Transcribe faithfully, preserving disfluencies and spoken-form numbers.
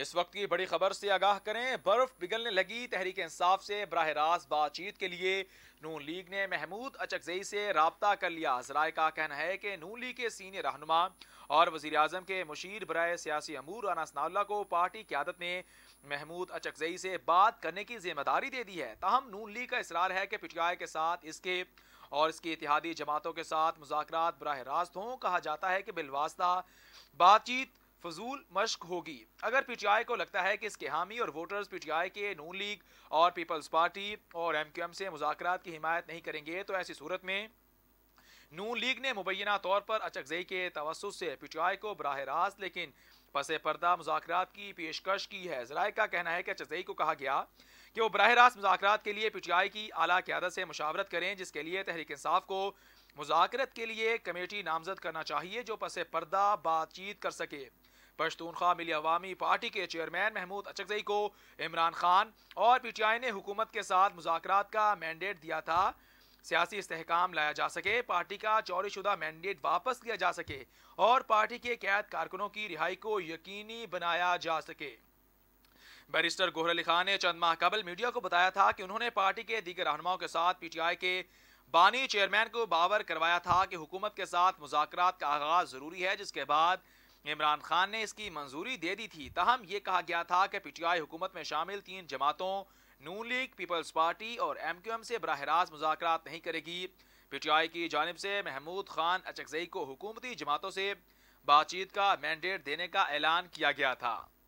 اس وقت کی بڑی خبر سے آگاہ کریں، برف پگھلنے لگی، تحریک انصاف سے براہ راست بات چیت کے لیے نون لیگ نے محمود اچکزئی سے رابطہ کر لیا۔ ذرائع کا کہنا ہے کہ نون لیگ کے سینئر رہنما اور وزیر اعظم کے مشیر برائے سیاسی امور رانا ثناء اللہ کو پارٹی قیادت نے محمود اچکزئی سے بات کرنے کی ذمہ داری دے دی ہے۔ تاہم نون لیگ کا اصرار ہے کہ پی ٹی آئی کے ساتھ اس کے اور اس کی اتحادی جماعتوں کے ساتھ مذاکرات براہ راست ہوں۔ کہا جاتا ہے کہ بالواسطہ بات چیت فضول مشق ہوگی۔ اگر پی ٹی آئی کو لگتا ہے کہ اس کے حامی اور ووٹرز پی ٹی آئی کے نون لیگ اور پیپلز پارٹی اور ایم کیو ایم سے مذاکرات کی حمایت نہیں کریں گے تو ایسی صورت میں نون لیگ نے مبینہ طور پر اچکزئی کے توسط سے پی ٹی آئی کو براہ راست لیکن پس پردہ مذاکرات کی پیشکش کی ہے۔ ذرائع کا کہنا ہے کہ اچکزئی کو کہا گیا کہ وہ براہ راست مذاکرات کے لیے پی ٹی آئی کی اعلیٰ قیادت سے مشاورت کریں، جس کے لیے تحریک انصاف کو مذاکرت کے لیے کمیٹی نامزد کرنا چاہیے جو پس پردہ بات چیت کر سکے۔ پشتونخوا ملی عوامی پارٹی کے چیئرمین محمود اچکزئی کو عمران خان اور پی ٹی آئی نے حکومت کے ساتھ مذاکرات کا مینڈیٹ دیا تھا، سیاسی استحکام لایا جا سکے، پارٹی کا چوری شدہ مینڈیٹ واپس لیا جا سکے اور پارٹی کے قید کارکنوں کی رہائی کو یقینی بنایا جا سکے۔ بیرسٹر گوہر علی خان نے چند ماہ قبل میڈیا کو بتایا تھا کہ انہوں نے پارٹی کے دیگر رہنماؤں کے ساتھ پی ٹی آئی کے بانی چیئرمین کو باور کروایا تھا کہ حکومت کے ساتھ مذاکرات کا آغاز ضروری ہے، جس کے بعد عمران خان نے اس کی منظوری دے دی تھی۔ تاہم یہ کہا گیا تھا کہ پی ٹی آئی حکومت میں شامل تین جماعتوں نون لیگ، پیپلز پارٹی اور ایم کیو ایم سے براہ راست مذاکرات نہیں کرے گی۔ پی ٹی آئی کی جانب سے محمود خان اچکزئی کو حکومتی جماعتوں سے بات چیت کا مینڈیٹ دینے کا اعلان کیا گیا تھا۔